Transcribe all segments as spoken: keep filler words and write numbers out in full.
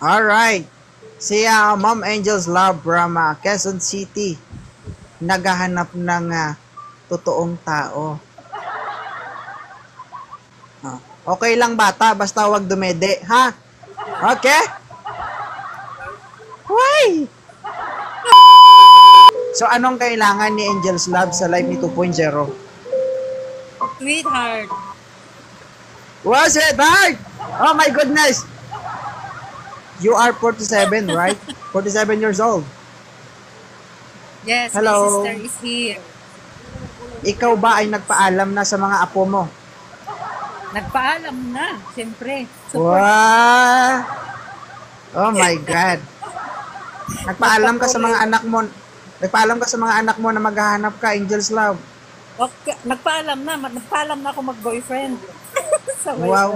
Alright. Si uh, Ma'am Angel's Love from uh, Quezon City. Naghahanap ng uh, totoong tao. Ah, okay lang bata, basta wag dumede, ha? Okay? Why? So anong kailangan ni Angel's Love sa live ni two point oh? Sweetheart. Wow, sweetheart! Oh my goodness! You are forty-seven, right? forty-seven years old. Yes, hello. My sister is here. Ikaw ba ay nagpaalam na sa mga apo mo? Nagpaalam na, siyempre. Wow! Oh my God. Nagpaalam ka sa mga anak mo. Nagpaalam ka sa mga anak mo na maghahanap ka, Angel's Love. Okay, nagpaalam na, nagpaalam na ako mag-boyfriend. Wow.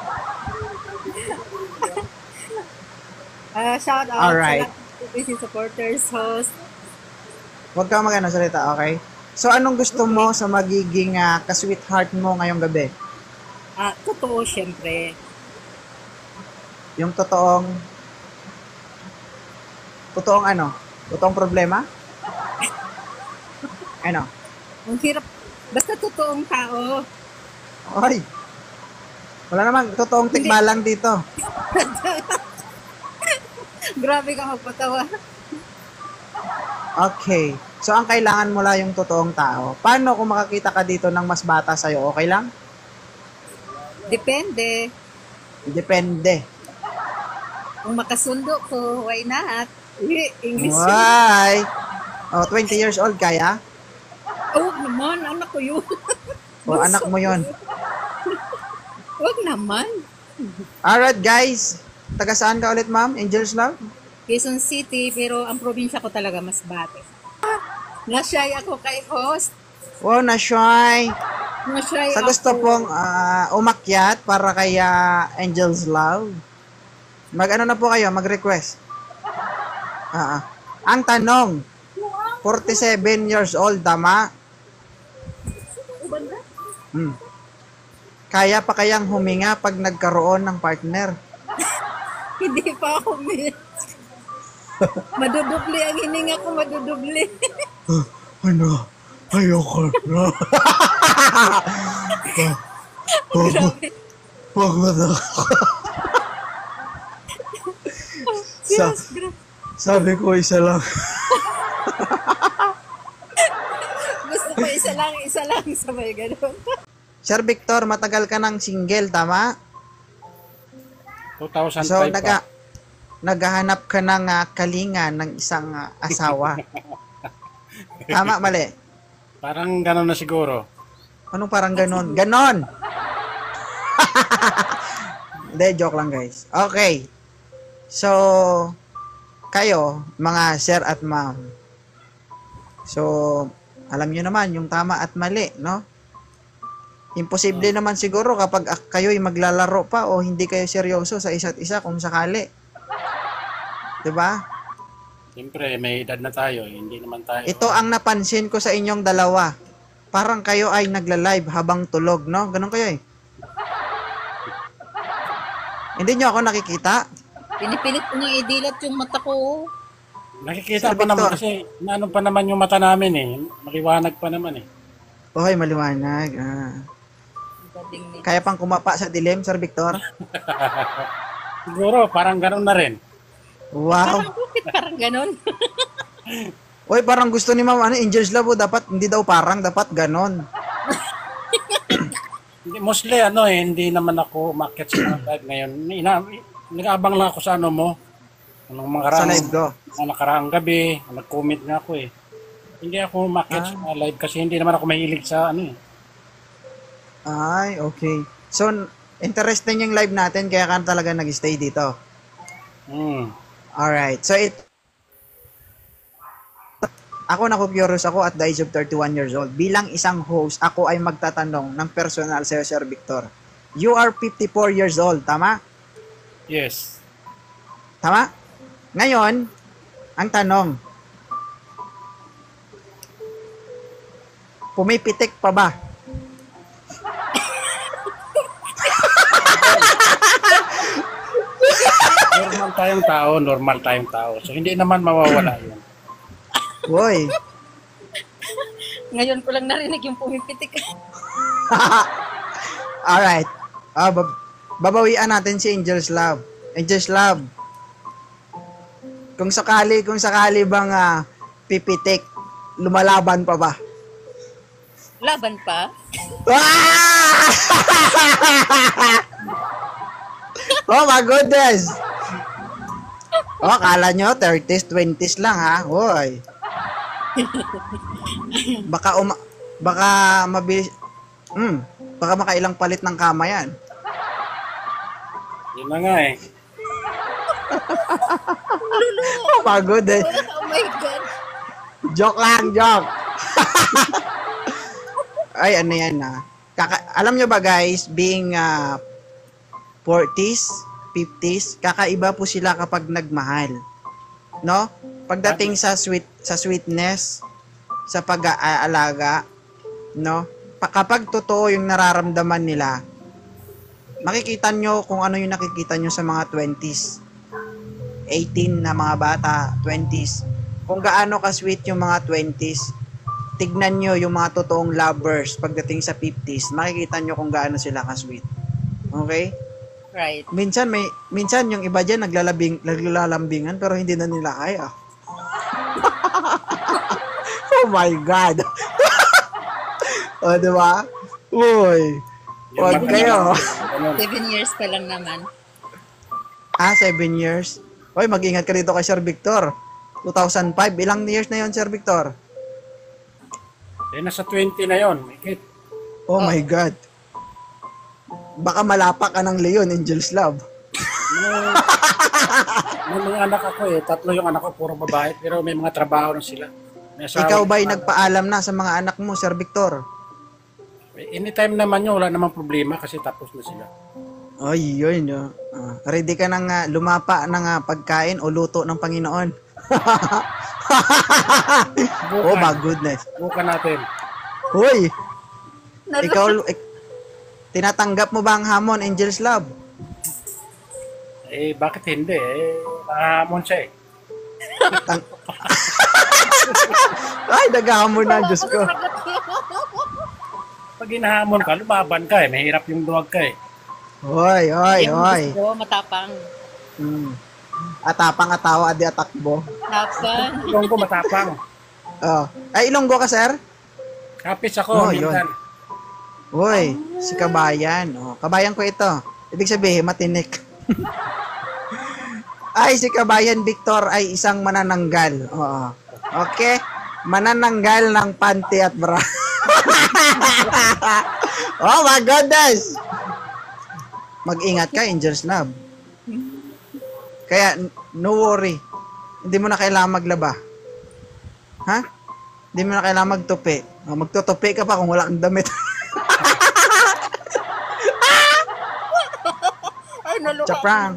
uh, shout out alright. Sa busy supporters, host. Huwag ka mag-ano salita, okay? So, anong gusto mo sa magiging uh, ka-sweetheart mo ngayong gabi? Ah, uh, totoo, syempre. Yung totoong... Totoong ano? Totoong problema? Ano? Ang hirap. Basta totoong tao. Oy! Wala naman, totoong tikbalang dito. Grabe ka magpatawa. Okay. So, ang kailangan mo lang yung totoong tao. Paano kung makakita ka dito ng mas bata sa'yo? Okay lang? Depende. Depende. Kung makasundo ko, why not? English. Why? Oh, twenty years old kaya? Oh, naman. Anak ko yun. Oh, anak mo yun. Huwag naman. Alright, guys. Taga saan ka ulit, ma'am? Angel's Love? Quezon City, pero ang probinsya ko talaga mas bate. Na-shy ako kay host. Wow, na-shy. Na-shy Sa gusto ako. pong uh, umakyat para kay uh, Angel's Love, mag-ano na po kayo, mag-request. Uh, ang tanong, forty-seven years old, tama? Hmm. Kaya pa kayang huminga pag nagkaroon ng partner? Hindi pa ako may... Madudubli ang hininga ko, madudubli. uh, ano? Ayoko na. Grabe. Wag mo na. Sa, sabi ko isa lang. Gusto ko isa lang, isa lang, sabay ganun. Sir Victor, matagal ka ng single, tama? two thousand five so, pa. naga, naghahanap ka ng uh, kalinga ng isang uh, asawa. Tama, mali? Parang gano'n na siguro. Anong parang ganon? Ganon! Hindi, joke lang guys. Okay. So, kayo, mga sir at ma'am. So, alam nyo naman yung tama at mali, no? Imposible hmm. naman siguro kapag kayo'y maglalaro pa o hindi kayo seryoso sa isa't isa kung sakali. Diba? Siyempre, may edad na tayo. Hindi naman tayo. Ito ang napansin ko sa inyong dalawa. Parang kayo ay nagla-live habang tulog, no? Ganun kayo eh. Hindi nyo ako nakikita? Pinipilit ko niyang idilat yung mata ko. Nakikita Sir pa Victor. Naman kasi naano pa naman yung mata namin eh. Maliwanag pa naman eh. Oy, maliwanag. Ah. Kaya pang kumapa sa dilim, Sir Victor? Siguro, parang gano'n na rin. Wow. Parang, parang gano'n. Oy, parang gusto ni Ma'am, ano, Angel's Love, dapat, hindi daw parang, dapat ganon. Mostly, ano eh, hindi naman ako umakyat sa mga live ngayon. Ina, nag-aabang lang ako sa ano mo. Anong mga sa live ko? Mga nakaraang gabi, nag-comment nga ako eh. Hindi ako umakyat ah. sa mga live kasi hindi naman ako mahilig sa ano eh. Ay, okay. So, interesting yung live natin, kaya ka talaga nag-stay dito. Hmm. Alright, so it... Ako naku-curious ako at the age of thirty-one years old. Bilang isang host, ako ay magtatanong ng personal sa'yo, Sir Victor. You are fifty-four years old, tama? Yes. Tama? Ngayon, ang tanong, pumipitik pa ba? Normal tayong tao, normal tayong tao. So hindi naman mawawala yun. Hoy. Ngayon ko lang narinig yung pumipitik. Alright. Ah, bab- babawian natin si Angel's Love. Angel's Love. Kung sakali, kung sakali bang ah, pipitik, lumalaban pa ba? Laban pa? Ah! Oh my goodness! Oh, kala nyo, thirties, twenties lang ha? Hoy. Baka uma... Baka mabilis... Hmm, baka makailang palit ng kama yan. Yun na nga eh. Oh my goodness. Oh my God. Joke lang, joke. Ay, ano yan na. Kaka- alam nyo ba guys, being uh, forties, fifties, kakaiba po sila kapag nagmahal. No? Pagdating sa sweet sa sweetness, sa pag-aalaga, no? Pa- kapag totoo yung nararamdaman nila, makikita nyo kung ano yung nakikita nyo sa mga twenties. eighteen na mga bata, twenties. Kung gaano ka-sweet yung mga twenties, tignan nyo yung mga totoong lovers pagdating sa fifties, makikita nyo kung gaano sila ka-sweet. Okay? Right. Minsan may minsan yung iba diyan naglalabing naglalambingan pero hindi na nila kaya. Oh my god. Oh, di ba? Uy. Wag Yung kayo. ganun. Seven years pa lang naman. Ah, seven years. Hoy, mag-ingat ka dito kay Sir Victor. two thousand five, ilang years na yon Sir Victor? Eh, nasa twenty na yun. Mikit. Oh, my god. Baka malapak ka ng Leon, Angel's Love. May mga anak ako eh. Tatlo yung anak ko, puro babae. Pero may mga trabaho na sila. May asawa Ikaw na ba'y sila. nagpaalam na sa mga anak mo, Sir Victor? Anytime naman yun, wala namang problema kasi tapos na sila. Ay, yun. yun. Ah, ready ka nang ah, lumapa ng ah, pagkain o luto ng Panginoon? Oh my goodness. Bukan natin. Hoy, Nalo- ikaw, ik- tinatanggap mo ba ang hamon, Angel's Love? Eh, bakit hindi? Eh, nahamon siya eh. Tang- Ay, naghahamon na, Diyos ko. Pag hinahamon ka, lumaban ka eh. Mahirap yung duwag ka eh. Hoy, hoy, Yung hoy. gusto, matapang. Hmm. Atapang atawa, adi atakbo. Tapang. Ilong ko matapang. Oh. Ay, Ilonggo ka, sir? Kapis ako, Oh, yun. minsan. Hoy, si Kabayan. Oh, kabayan ko ito. Ibig sabihin, matinik. Ay, si Kabayan Victor ay isang manananggal. Oo. Okay? Manananggal ng panty at bra. Oh my goodness! Mag-ingat ka, Angel's Love. Kaya, n- no worry. Hindi mo na kailangan maglaba. Ha? Hindi mo na kailangan magtupi. Oh, magtutupi ka pa kung wala kang damit. Ay, naluka. Chaprang.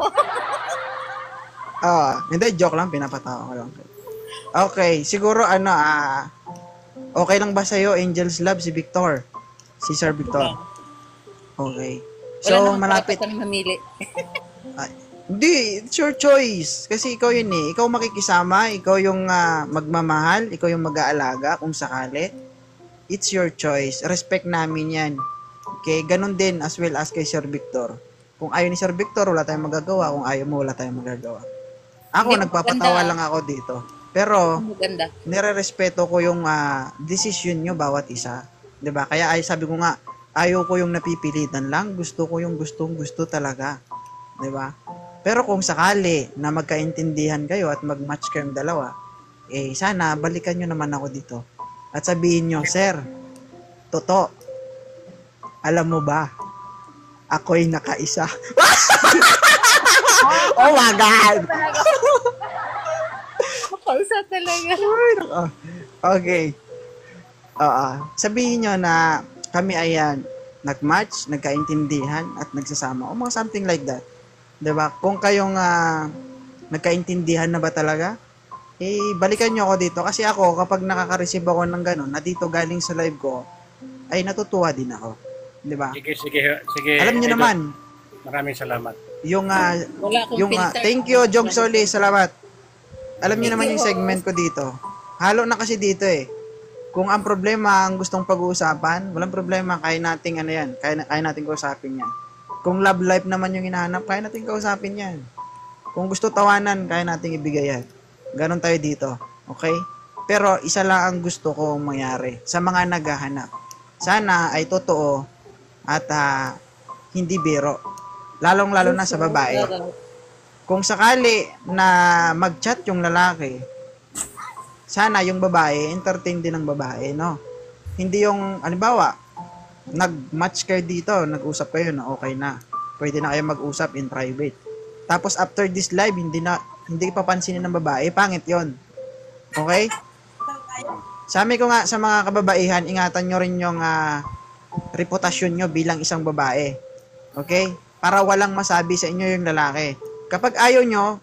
Ah, hindi, joke lang, pinapatawa ko lang. Okay, siguro ano, ah, okay lang ba sa'yo, Angel's Love, si Victor? Si Sir Victor? Okay. Wala So, namang malapit. karapatan mamili. Ay, hindi, it's your choice. Kasi ikaw yun eh. Ikaw makikisama, ikaw yung ah, magmamahal, ikaw yung mag-aalaga kung sakali. It's your choice. Respect namin yan. Okay, ganun din as well as kay Sir Victor. Kung ayaw ni Sir Victor, wala tayong magagawa. Kung ayaw mo, wala tayong magagawa. Ako, Hindi, nagpapatawa maganda. lang ako dito. Pero, Maganda. nire-respeto ko yung ah, decision nyo bawat isa. 'Di ba? Kaya ay sabi ko nga, ayaw ko yung napipilitan lang, gusto ko yung gustong gusto talaga. 'Di ba? Pero kung sakali na magkaintindihan kayo at mag-match kayong dalawa, eh sana balikan nyo naman ako dito. At sabihin nyo, Sir, totoo, alam mo ba, ako'y nakaisa. Oh my God! Pausa talaga. Ah, okay. Oo. Sabihin nyo na kami ayan, nag-match, nagkaintindihan, at nagsasama. O mga something like that. 'Di ba? Kung kayong ah, nagkaintindihan na ba talaga, eh, balikan nyo ako dito. Kasi ako, kapag nakaka-receive ako ng ganun, na dito galing sa live ko, ay natutuwa din ako. 'Di ba? Sige, sige, sige. Alam nyo Idol. naman, Maraming salamat. yung ah, Wala akong yung ah, filter. thank you Jong Soli, salamat. Alam niyo Thank naman you. yung segment ko dito. Halo na kasi dito eh. Kung ang problema ang gustong pag-uusapan, walang problema, kaya nating ano yan, kaya, kaya nating kausapin yan. Kung love life naman yung hinahanap, kaya nating kausapin yan. Kung gusto tawanan, kaya nating ibigay yan. Ganon tayo dito. Okay? Pero isa lang ang gusto kong mangyari sa mga naghahanap. Sana ay totoo at ah, hindi biro. Lalong-lalo na sa babae. Kung sakali na mag-chat yung lalaki, sana yung babae, entertain din ng babae, no? Hindi yung, halimbawa, nag-match kayo dito, nag-usap kayo na okay na. Pwede na kayo mag-usap in private. Tapos after this live, hindi na, hindi papansinin ng babae, pangit yon. Okay? Sabi ko nga sa mga kababaihan, ingatan nyo rin yung ah, reputasyon nyo bilang isang babae. Okay? Para walang masabi sa inyo yung lalaki. Kapag ayaw nyo,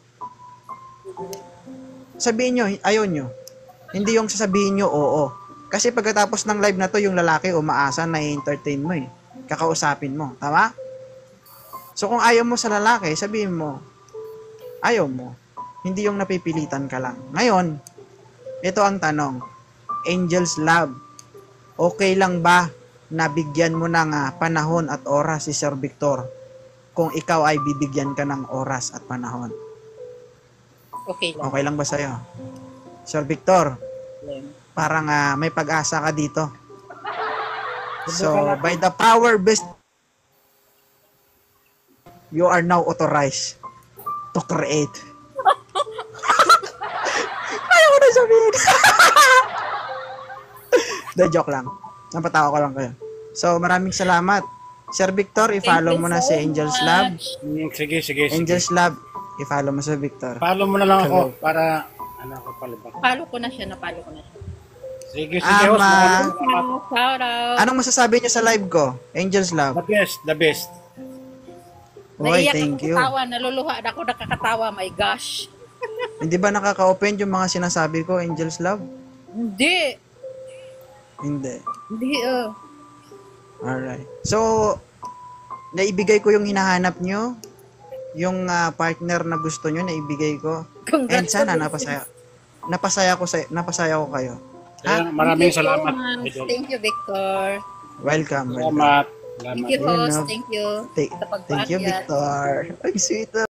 sabihin nyo, ayaw nyo. Hindi yung sasabihin nyo, oo. Kasi pagkatapos ng live na to, yung lalaki umaasa na i-entertain mo eh. Kakausapin mo. Tama? So kung ayaw mo sa lalaki, sabihin mo, ayaw mo. Hindi yung napipilitan ka lang. Ngayon, ito ang tanong. Angel's Love, okay lang ba na bigyan mo ng ah, panahon at oras si Sir Victor kung ikaw ay bibigyan ka ng oras at panahon? Okay lang. Okay lang ba sa'yo? Sir Victor, parang ah, may pag-asa ka dito. So, by the power best, you are now authorized to create. Ayaw ko na sabihin. De, joke lang. Napatawa ko lang kayo. So, maraming salamat. Sir Victor, i-follow Thank you mo na so si Angel's Lab. much. Mm, Sige, sige, sige. Angel's Lab, i-follow mo si Victor. Follow mo na lang Hello. ako para ano ako palibang. Follow ko na siya, napalo ko na siya. Sige, sige, host. Ama. Maraming salamat. Shout out. Anong masasabi niyo sa live ko? Angel's The Lab. best, the best. Oy, Naiyak thank ako you. katawa, naluluha na ako nakakatawa, my gosh. Hindi ba nakaka-open yung mga sinasabi ko, Angel's Lab? Hindi. Hindi. Hindi, uh. Alright. So, naibigay ko yung hinahanap nyo, yung ah, partner na gusto nyo, naibigay ko. And sana napasaya. Napasaya ko sa napasaya ko kayo. Kaya maraming Thank you so salamat. much. Idol. Thank you, Victor. Welcome. welcome. Salamat. Salamat. Thank you, Ayun, host. no? Thank you. Thank, Sa thank you, pagpaakyat. Victor. Ay, sweet.